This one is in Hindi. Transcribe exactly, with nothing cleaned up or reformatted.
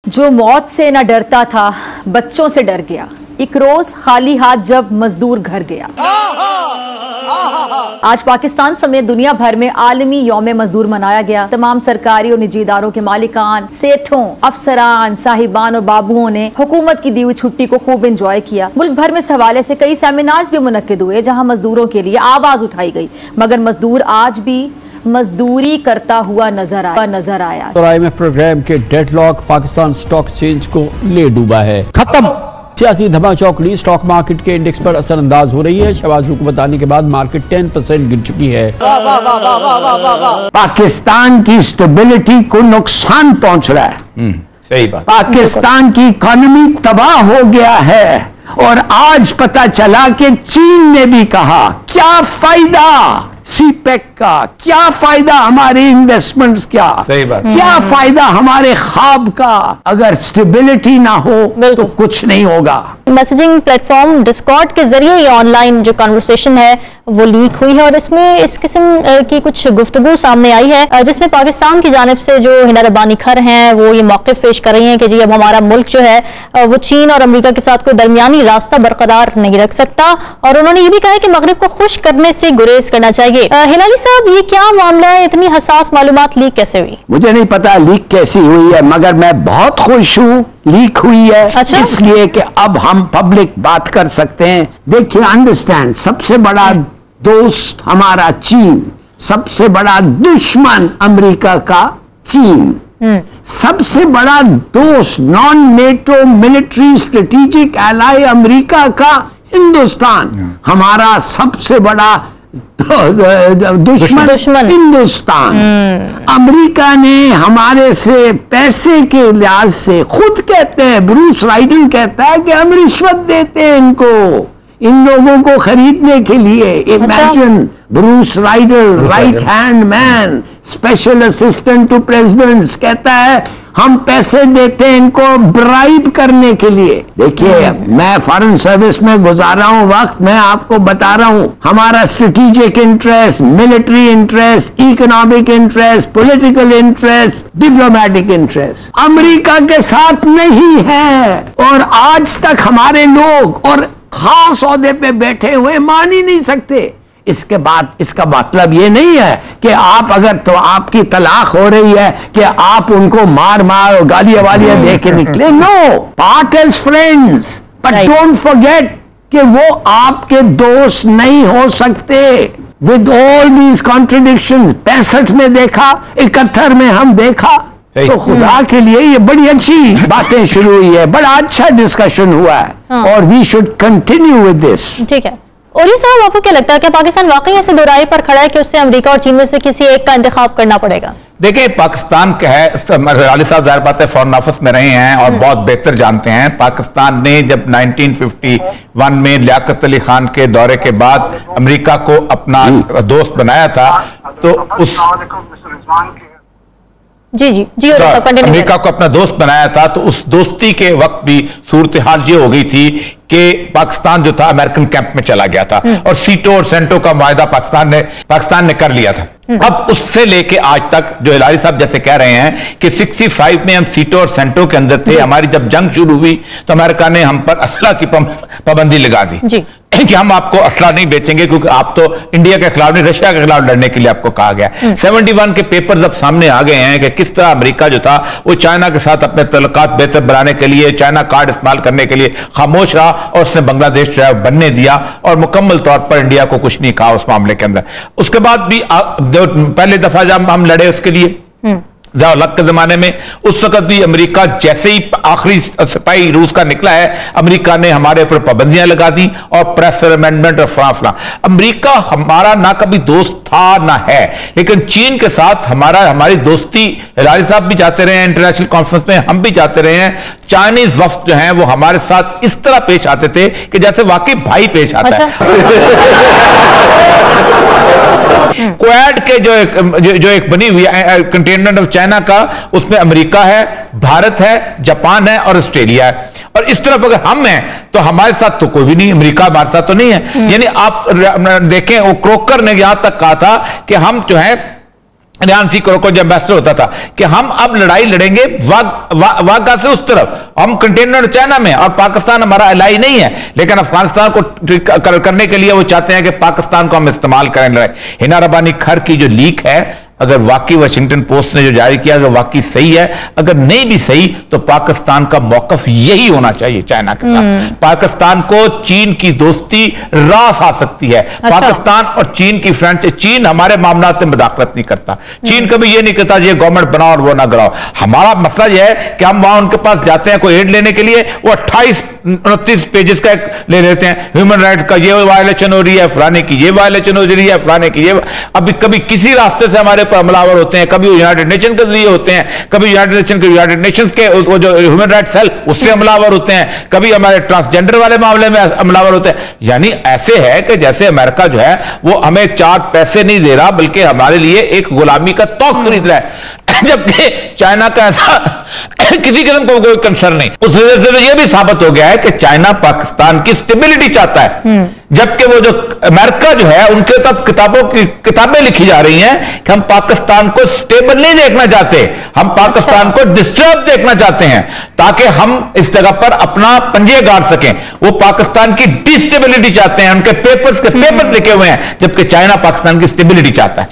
जो मौत से न डरता था बच्चों से डर गया, एक रोज खाली हाथ जब मजदूर घर गया। आज पाकिस्तान समेत दुनिया भर में आलमी यौम मजदूर मनाया गया। तमाम सरकारी और निजी इदारों के मालिकान, सेठों, अफसरान, साहिबान और बाबुओं ने हुकूमत की दी हुई छुट्टी को खूब एंजॉय किया। मुल्क भर में इस हवाले से कई सेमिनार्स भी मुनक्किद हुए जहां मजदूरों के लिए आवाज उठाई गई, मगर मजदूर आज भी मजदूरी करता हुआ नजर आया नजर आया तो आई एम एफ प्रोग्राम के डेडलॉक पाकिस्तान स्टॉक एक्सचेंज को ले डूबा है। खत्म। सियासी धमा चौकड़ी स्टॉक मार्केट के इंडेक्स पर असरअंदाज हो रही है। शहबाज को बताने के बाद मार्केट टेन परसेंट गिर चुकी है। पाकिस्तान की स्टेबिलिटी को नुकसान पहुंच रहा है। सही बात। पाकिस्तान की इकोनॉमी तबाह हो गया है और आज पता चला कि चीन ने भी कहा क्या फायदा सीपेक का, क्या फायदा हमारे इन्वेस्टमेंट्स का, सही बात। क्या फायदा हमारे ख्वाब का, अगर स्टेबिलिटी ना हो तो कुछ नहीं होगा। मैसेजिंग प्लेटफॉर्म डिस्कॉर्ड के जरिए ये ऑनलाइन जो कन्वर्सेशन है वो लीक हुई है और इसमें इस किस्म की कुछ गुफ्तगू सामने आई है जिसमें पाकिस्तान की जानिब से जो हिना रब्बानी खर हैं वो ये मौक़िफ़ पेश कर रही हैं कि जी अब हमारा मुल्क जो है वो चीन और अमेरिका के साथ कोई दरमियानी रास्ता बरकरार नहीं रख सकता और उन्होंने ये भी कहा है कि मगरिब को खुश करने से गुरेज करना चाहिए। हिलाली साहब, ये क्या मामला है? इतनी हसास मालूमात लीक कैसे हुई? मुझे नहीं पता लीक कैसी हुई है, मगर मैं बहुत खुश हूँ लीक हुई है। अच्छा? इसलिए कि अब हम पब्लिक बात कर सकते हैं। देखिए, अंडरस्टैंड, सबसे बड़ा दोस्त हमारा चीन, सबसे बड़ा दुश्मन अमेरिका का चीन, सबसे बड़ा दोस्त non NATO military strategic ally America का हिंदुस्तान, हमारा सबसे बड़ा दुश्मन, दुश्मन हिंदुस्तान। अमेरिका ने हमारे से पैसे के लिहाज से, खुद कहते हैं, ब्रूस राइडन कहता है कि हम रिश्वत देते हैं इनको, इन लोगों को खरीदने के लिए। Imagine, Bruce Rider, right hand man, special assistant to president, कहता है हम पैसे देते हैं इनको ब्राइब करने के लिए। देखिए, मैं फॉरेन सर्विस में गुजारा हूं वक्त, मैं आपको बता रहा हूं, हमारा strategic interest, military interest, economic interest, political interest, diplomatic interest America के साथ नहीं है। और आज तक हमारे लोग और खास ओहदे पे बैठे हुए मान ही नहीं सकते। इसके बाद इसका मतलब ये नहीं है कि आप अगर तो आपकी तलाक हो रही है कि आप उनको मार मार और गालियां वालियां दे के निकले। No, part as friends, but don't forget कि वो आपके दोस्त नहीं हो सकते। विद ऑल दीज कॉन्ट्रडिक्शंस, पैंसठ में देखा, इकहत्तर में हम देखा, तो खुदा के लिए ये बड़ी अच्छी बातें शुरू हुई है, बड़ा अच्छा डिस्कशन हुआ है। हाँ। और we should continue with this. ठीक है। और ये साहब, आपको क्या लगता है कि पाकिस्तान वाकई ऐसे दोराहे पर खड़ा है कि उससे अमेरिका और चीन में से किसी एक का इंतखाब करना पड़ेगा? देखिए, पाकिस्तान क्या है, अली साहब जाहिर बात है फॉरेन ऑफिस में रहे हैं और बहुत बेहतर जानते हैं। पाकिस्तान ने जब नाइनटीन फिफ्टी वन में लियाकत अली खान के दौरे के बाद अमेरिका को अपना दोस्त बनाया था, तो उस जी जी जी अमेरिका को अपना दोस्त बनाया था, तो उस दोस्ती के वक्त भी सूरत हाल ये हो गई थी कि पाकिस्तान जो था अमेरिकन कैंप में चला गया था और सीटो और सेंटो का मुआहदा पाकिस्तान ने पाकिस्तान ने कर लिया था। अब उससे लेके आज तक जो हिलारी साहब जैसे कह रहे हैं कि पैंसठ में हम सीटो और सेंटो के अंदर थे, हमारी जब जंग शुरू हुई तो अमेरिका ने हम पर असला की पाबंदी लगा दी कि हम आपको असला नहीं बेचेंगे क्योंकि आप तो इंडिया के खिलाफ नहीं, रशिया के खिलाफ लड़ने के लिए आपको कहा गया। इकहत्तर के पेपर्स अब सामने आ गए हैं कि किस तरह अमेरिका जो था वो चाइना के साथ अपने तल्लुकात बेहतर बनाने के लिए, चाइना कार्ड इस्तेमाल करने के लिए खामोश रहा और उसने बांग्लादेश जो है बनने दिया और मुकम्मल तौर पर इंडिया को कुछ नहीं कहा उस मामले के अंदर। उसके बाद भी जो पहले दफा जब हम लड़े उसके लिए अलग के जमाने में, उस वक्त भी अमेरिका जैसे ही आखिरी सिपाही रूस का निकला है, अमेरिका ने हमारे ऊपर पाबंदियां लगा दी और प्रेशर अमेंडमेंट और फलाफला। अमेरिका हमारा ना कभी दोस्त था ना है, लेकिन चीन के साथ हमारा हमारी दोस्ती, हिलारी साहब भी जाते रहे हैं इंटरनेशनल कॉन्फ्रेंस में, हम भी जाते रहे हैं। चाइनीज वफ्द जो हैं वो हमारे साथ इस तरह पेश आते थे कि जैसे वाकई भाई पेश आता है। क्वाड के जो एक जो, जो एक बनी हुई कंटेनमेंट ऑफ चाइना का, उसमें अमेरिका है, भारत है, जापान है और ऑस्ट्रेलिया है। और इस तरफ अगर हम हैं तो हमारे साथ तो कोई भी नहीं, अमेरिका हमारे साथ तो नहीं है। यानी आप देखें, वो क्रोकर ने यहां तक कहा था कि हम जो है ध्यान सी करो को जब एम्बेसडर होता था कि हम अब लड़ाई लड़ेंगे वाग वा, वागा से उस तरफ, हम कंटेनर चाइना में, और पाकिस्तान हमारा एलाई नहीं है, लेकिन अफगानिस्तान को कर, करने के लिए वो चाहते हैं कि पाकिस्तान को हम इस्तेमाल करें लड़ाई। हिना रब्बानी खर की जो लीक है, अगर वाकई वाशिंगटन पोस्ट ने जो जारी किया अगर वाकई सही है, अगर नहीं भी सही तो पाकिस्तान का मौकफ यही होना चाहिए चाइना के साथ। पाकिस्तान को चीन की दोस्ती रास आ सकती है। अच्छा। पाकिस्तान और चीन की फ्रेंड, चीन हमारे मामलात में मदाखलत नहीं करता, चीन कभी ये नहीं कहता ये गवर्नमेंट बनाओ और वो ना कराओ। हमारा मसला यह है कि हम वहां उनके पास जाते हैं कोई एड लेने के लिए, वो अट्ठाईस उनतीस पेजेस का एक ले लेते हैं, ह्यूमन राइट का ये वायलेशन हो रही है, फलाने की ये वायलेशन हो रही है, फलाने की ये, अभी कभी किसी रास्ते से हमारे पर हमलावर होते हैं, कभी यूनाइटेड नेशन के जरिए होते हैं, कभी यूनाइटेड नेशन के यूनाइटेड नेशंस के वो जो ह्यूमन राइट सेल उससे हमलावर होते हैं, कभी हमारे ट्रांसजेंडर वाले मामले में हमलावर होते हैं। यानी ऐसे है कि जैसे अमेरिका जो है वो हमें चार पैसे नहीं दे रहा बल्कि हमारे लिए एक गुलामी का तौक खरीद रहा है, जबकि चाइना का ऐसा किसी किस्म को कोई कंसर्न नहीं। उस वजह से तो यह भी साबित हो गया है कि चाइना पाकिस्तान की स्टेबिलिटी चाहता है, जबकि वो जो अमेरिका जो है उनके तब किताबों की किताबें लिखी जा रही हैं कि हम पाकिस्तान को स्टेबल नहीं देखना चाहते, हम पाकिस्तान को डिस्टर्ब देखना चाहते हैं ताकि हम इस जगह पर अपना पंजे गाड़ सकें। वो पाकिस्तान की डिस्टेबिलिटी चाहते हैं, उनके पेपर्स के पेपर्स लिखे हुए हैं, जबकि चाइना पाकिस्तान की स्टेबिलिटी चाहता है।